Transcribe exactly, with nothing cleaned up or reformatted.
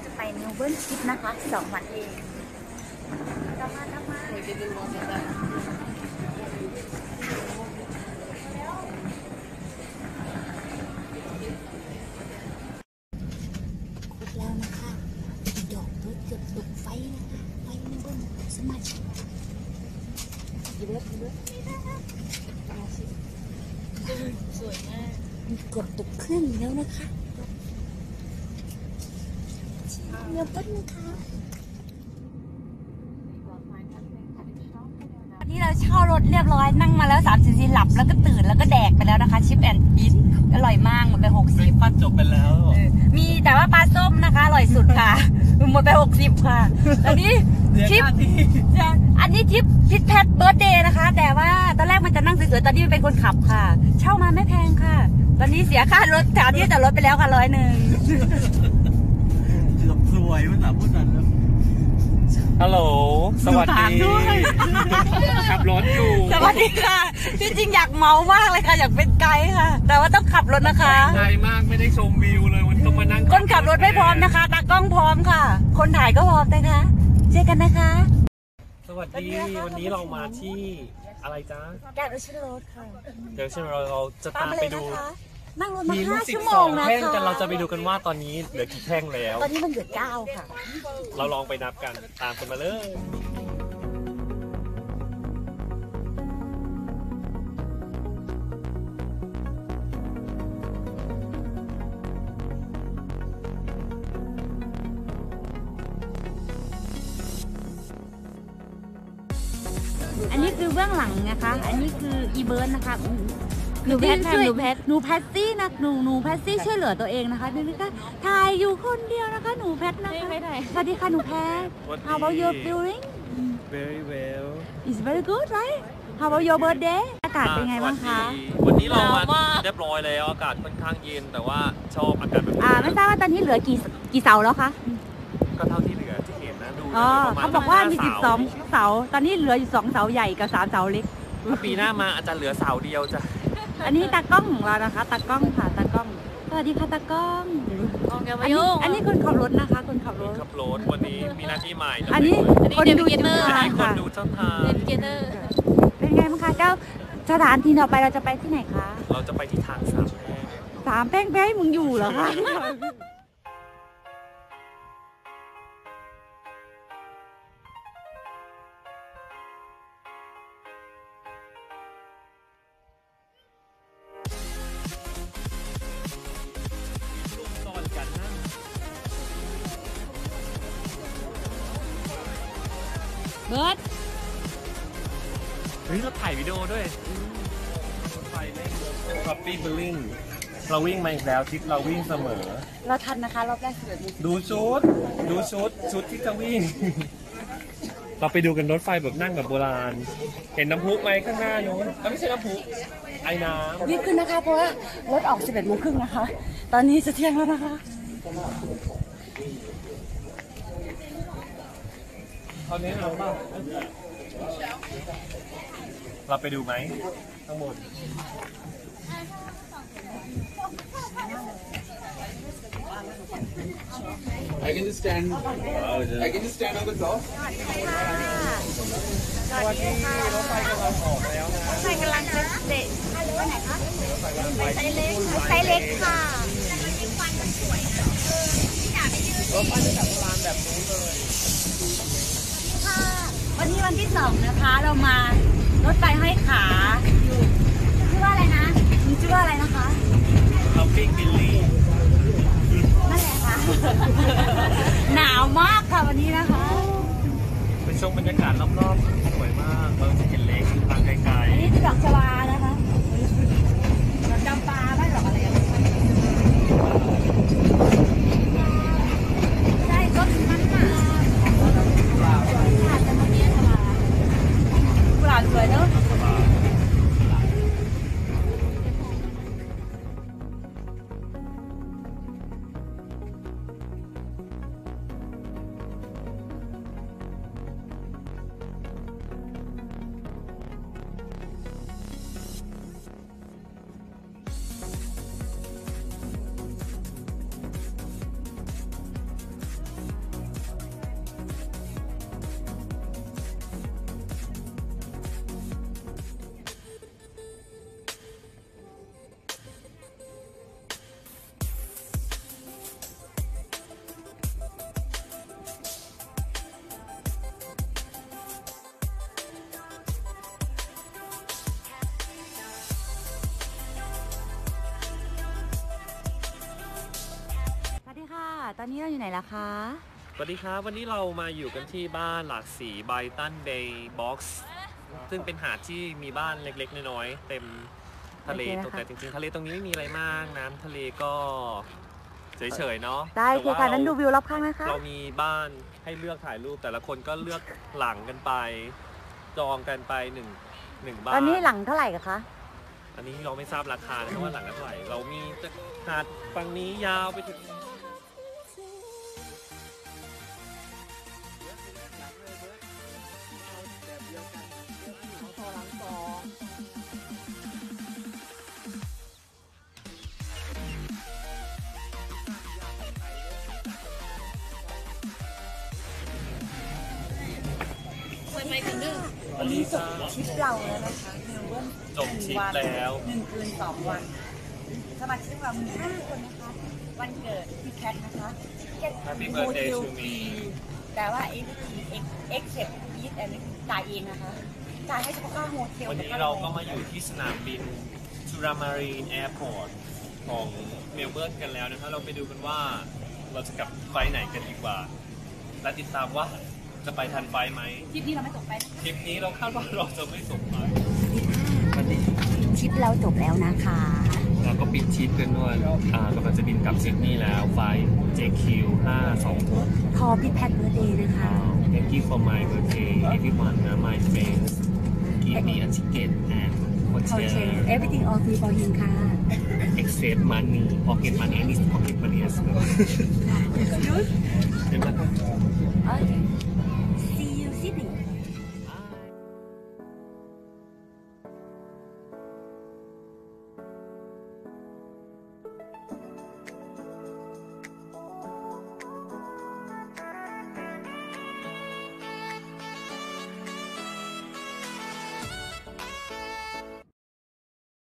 จะไปเมลเบิร์นทริปนะคะสองวันเองกลับมากลับมาเดี๋ยวจะดูรถกันครบแล้วนะคะดอกรถเกือบตกไฟนะคะไฟเมลเบิร์นสมัยกี่รถกี่รถสวยมากเกือบตกเครื่องแล้วนะคะเดี๋ยวต้นนะคะวันนี้เราเช่ารถเรียบร้อยนั่งมาแล้วสามสิบนาทีหลับแล้วก็ตื่นแล้วก็แดกไปแล้วนะคะชิปแอนด์อินอร่อยมากหมดไปหกสิบปัดจบไปแล้วมีแต่ว่าปลาส้มนะคะอร่อยสุดค่ะหมดไปหกสิบค่ะตอนนี้ทิปอันนี้ทิปทิปแพทเบิร์ดเดย์นะคะแต่ว่าตอนแรกมันจะนั่งสวยๆตอนนี้มันเป็นคนขับค่ะเช่ามาไม่แพงค่ะตอนนี้เสียค่ารถแถวที่จอดรถไปแล้วค่ะร้อยหนึ่งเกือบรวยมันแบบพูดนั้นแล้วฮัลโหลสวัสดีขับรถอยู่สวัสดีค่ะที่จริงอยากเมามากเลยค่ะอยากเป็นไกด์ค่ะแต่ว่าต้องขับรถนะคะไกลมากไม่ได้ชมวิวเลยวันต้องมานั่งคนขับรถไม่พร้อมนะคะตากล้องพร้อมค่ะคนถ่ายก็พร้อมนะคะเจอกันนะคะสวัสดีวันนี้เรามาที่อะไรจ๊ะแกะรถชิโรดค่ะเดี๋ยวชิโรดเราจะตามไปดูนั่งรถมาห้าชั่วโมงนะคะแต่เราจะไปดูกันว่าตอนนี้เหลือกี่แท่งแล้วตอนนี้มันเหลือเก้าค่ะเราลองไปนับกันตามกันมาเลยอันนี้คือเบื้องหลังนะคะอันนี้คืออีเบิร์นนะคะหนูแพทหนูแพทหนูแพทซี่นะหนูหนูแพทซี่ช่วยเหลือตัวเองนะคะนี่ค่ะถ่ายอยู่คนเดียวนะคะหนูแพทนะคะสวัสดีค่ะหนูแพท How about your feeling Very well It's very good right How about your birthday อากาศเป็นไงบ้างคะวันนี้เรามาเรียบร้อยแล้วอากาศค่อนข้างเย็นแต่ว่าชอบอากาศแบบอ่าไม่ทราบว่าตอนนี้เหลือกี่กี่เสาแล้วคะก็เท่าที่เหลือที่เห็นนะดูอ๋อเขาบอกว่ามีสิบสองเสาตอนนี้เหลืออยู่สองเสาใหญ่กับสามเสาเล็กปีหน้ามาอาจจะเหลือเสาเดียวจ้ะอันนี้ตากล้องของเรานะคะตากล้องค่ะตากล้องสวัสดีค่ะตากล้องอันนี้อันนี้คนขับรถนะคะคนขับรถขับรถวันนี้มีหน้าที่ใหม่อันนี้คนดูเตอร์คนดูช่องทางเป็นไงบ้างคะเจ้าสถานที่ต่อไปเราจะไปที่ไหนคะเราจะไปที่ทางสามแพร่งสามแพร่งแพ้มึงอยู่เหรอคะเบิร์ดเฮ้ยเราถ่ายวิดีโอด้วยไฟเล่นคอฟฟี่บิลลิ่งเราวิ่งมาอีกแล้วทิศเราวิ่งเสมอเราทันนะคะรอบแรกสุดดูชุดดูชุดชุดที่จะวิ่งเราไปดูกันรถไฟแบบนั่งแบบโบราณเห็นน้ำพุไหมข้างหน้านู้นไม่ใช่น้ำพุไอ้น้ำรีบขึ้นนะคะเพราะว่ารถออกสิบเอ็ดโมงครึ่งนะคะตอนนี้จะเที่ยงแล้วนะคะตอนนี้เราบ้างเราไปดูไหมทั้งหมด I can just stand. I can just stand on the top. สวัสดีค่ะรถไฟกำลังออกแล้วนะรถไฟกำลังจะเด็ดไปไหนคะไซเล็กไซเล็กค่ะรถไฟจะแบบโบราณแบบนู้นเลยวันนี้วันที่สองนะคะเรามารถไฟห้อยขาอยู่ชื่อว่าอะไรนะมีชื่อว่าอะไรนะคะคอฟฟี่บิลลี่นั่นแหละค่ะหนาวมากค่ะวันนี้นะคะเป็นช่วงบรรยากาศรอบๆสวยมากเราจะเห็นเล็กทางไกลๆอันนี้คือดอกชวานะคะดอกจำปาไม่หรอกอะไรใช่ก็มันหนากุหลาบสวยเนอะตอนนี้เราอยู่ไหนล่ะคะสวัสดีครับวันนี้เรามาอยู่กันที่บ้านหลากสีไบรตันเบย์บ็อกซ์ซึ่งเป็นหาดที่มีบ้านเล็กๆน้อยๆเต็มทะเลตรงแต่จริงๆทะเลตรงนี้ไม่มีอะไรมากน้ำทะเลก็เฉยๆเนาะได้คือค่ะนั้นดูวิวรอบข้างนะคะเรามีบ้านให้เลือกถ่ายรูปแต่ละคนก็เลือกหลังกันไป จองกันไปหนึ่งหนึ่งบ้านตอนนี้หลังเท่าไหร่กันคะอันนี้เราไม่ทราบราคานะครับว่าหลังละเท่าไหร่เรามีหาดฝั่งนี้ยาวไปถึงวันนี้จบทริปเราแล้วนะคะเมลเบิร์นจบทริปแล้วหนึ่งคืนสองวัน สมาชิกเรามีห้าคนนะคะ วันเกิดพี่แคทนะคะเก็ต Happy birthday to me แต่ว่าเอ็กเอ็กเอ็กเซ็ปยีสแอนจ่ายเองนะคะ จ่ายให้เฉพาะค่าโฮเทลวันนี้เราก็มาอยู่ที่สนามบินทูรามารีนแอร์พอร์ตของเมลเบิร์นกันแล้วนะครับเราไปดูกันว่าเราจะกลับไฟล์ไหนกันดีกว่า และติดตามว่าจะไปทันไฟล์ไหมทริปนี้เราไม่ตกไปนะทริปนี้เราคาดว่าเราจะไม่ส่งไปทริปเราจบแล้วนะคะเราก็ปิดทริปกันด้วยอ่ากำลังจะบินกลับซิดนีย์แล้วไฟล์ เจ คิว ห้าสองหกพอพี่แพทเบอร์เดย์นะคะ Thank you for my birthday everyone my friends give me a ticket and โอเค hotel everything all free for him ค่ะ except money pocket money and his pocket money as well เห็นไหมโอเค